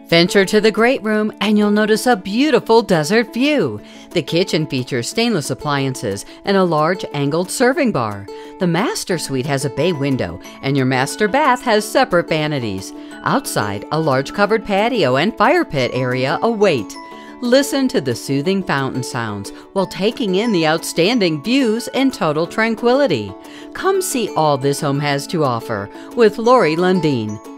Venture to the great room and you'll notice a beautiful desert view. The kitchen features stainless appliances and a large angled serving bar. The master suite has a bay window and your master bath has separate vanities. Outside, a large covered patio and fire pit area await. Listen to the soothing fountain sounds while taking in the outstanding views in total tranquility. Come see all this home has to offer with Laurie Lundeen.